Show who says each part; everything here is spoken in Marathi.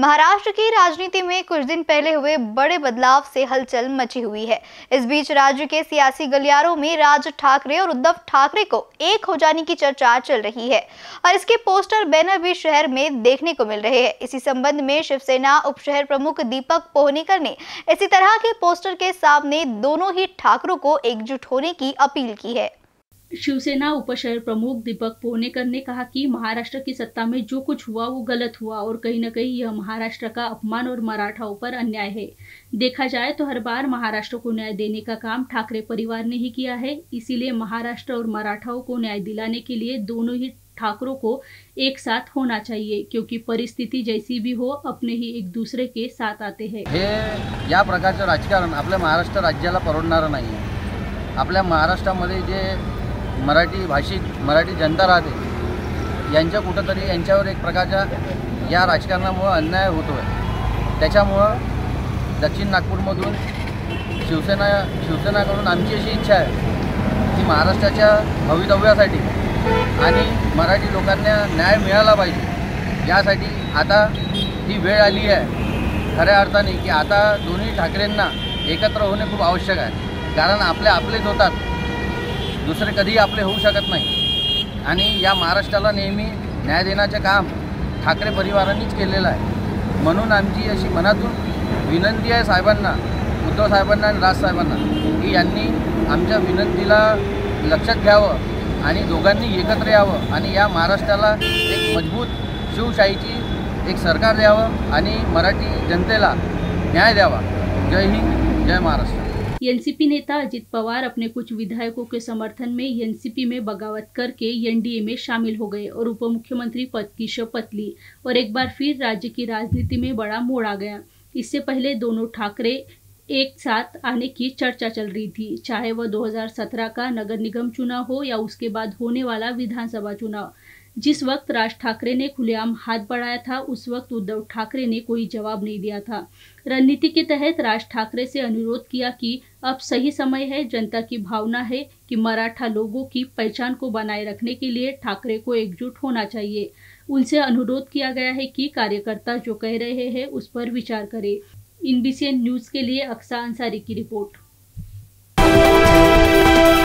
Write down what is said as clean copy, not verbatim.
Speaker 1: महाराष्ट्र की राजनीति में कुछ दिन पहले हुए बड़े बदलाव से हलचल मची हुई है। इस बीच राज्य के सियासी गलियारों में राज ठाकरे और उद्धव ठाकरे को एक हो जाने की चर्चा चल रही है और इसके पोस्टर बैनर भी शहर में देखने को मिल रहे हैं। इसी संबंध में शिवसेना उप शहर प्रमुख दीपक पोहनेकर ने इसी तरह के पोस्टर के सामने दोनों ही ठाकरों को एकजुट होने की अपील की है।
Speaker 2: शिवसेना उपशहर प्रमुख दीपक पोहनेकर ने कहा कि महाराष्ट्र की सत्ता में जो कुछ हुआ वो गलत हुआ और कहीं न कहीं यह महाराष्ट्र का अपमान और मराठाओं पर अन्याय है। देखा जाए तो हर बार महाराष्ट्र को न्याय देने का काम ठाकरे परिवार ने ही किया है, इसीलिए महाराष्ट्र और मराठाओं को न्याय दिलाने के लिए दोनों ही ठाकरों को एक साथ होना चाहिए, क्योंकि परिस्थिती जैसी भी हो अपने ही एक दूसरे के साथ आते हैं।
Speaker 3: हे या प्रकारचं राजकारण आपल्या महाराष्ट्र राज्याला परवडणारं नाही आहे। आपल्या महाराष्ट्रामध्ये जे मराठी भाषिक मराठी जनता राहते यांच्या कुठंतरी यांच्यावर एक प्रकारच्या या राजकारणामुळे अन्याय होतो आहे। त्याच्यामुळं दक्षिण नागपूरमधून शिवसेनाकडून आमची अशी इच्छा आहे की महाराष्ट्राच्या भवितव्यासाठी आणि मराठी लोकांना न्याय मिळाला पाहिजे, यासाठी आता ही वेळ आली आहे खऱ्या अर्थाने की आता दोन्ही ठाकरेंना एकत्र होणे खूप आवश्यक आहे। कारण आपलेच होतात, दुसरे कधी आपले होऊ शकत नाही आणि या महाराष्ट्राला नेहमी न्याय देण्याचे काम ठाकरे परिवारांनीच केलेलं आहे। म्हणून आमची अशी मनातून विनंती आहे साहेबांना, उद्धव साहेबांना आणि राज साहेबांना की यांनी आमच्या विनंतीला लक्षात घ्यावं आणि दोघांनी एकत्र यावं आणि या महाराष्ट्राला एक मजबूत शिवशाहीची एक सरकार द्यावं आणि मराठी जनतेला न्याय द्यावा। जय हिंद, जय महाराष्ट्र।
Speaker 2: एनसीपी नेता अजित पवार अपने कुछ विधायकों के समर्थन में एनसीपी में बगावत करके एनडीए में शामिल हो गए और उप मुख्यमंत्री पद की शपथ ली और एक बार फिर राज्य की राजनीति में बड़ा मोड़ आ गया। इससे पहले दोनों ठाकरे एक साथ आने की चर्चा चल रही थी, चाहे वह 2017 का नगर निगम चुनाव हो या उसके बाद होने वाला विधानसभा चुनाव। जिस वक्त राज ठाकरे ने खुलेआम हाथ बढ़ाया था, उस वक्त उद्धव ठाकरे ने कोई जवाब नहीं दिया था। रणनीति के तहत राज ठाकरे से अनुरोध किया कि अब सही समय है, जनता की भावना है कि मराठा लोगों की पहचान को बनाए रखने के लिए ठाकरे को एकजुट होना चाहिए। उनसे अनुरोध किया गया है कि कार्यकर्ता जो कह रहे हैं उस पर विचार करें। INBCN न्यूज के लिए अक्सा अंसारी की रिपोर्ट।